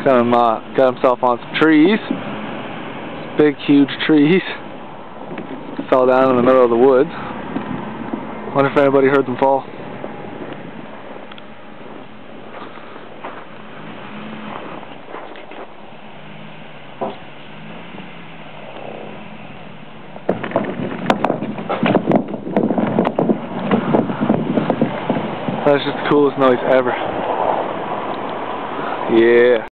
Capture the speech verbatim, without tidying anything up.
Got him, uh, got himself on some trees. Big, huge trees. Fell down in the middle of the woods. Wonder if anybody heard them fall. That's just the coolest noise ever. Yeah.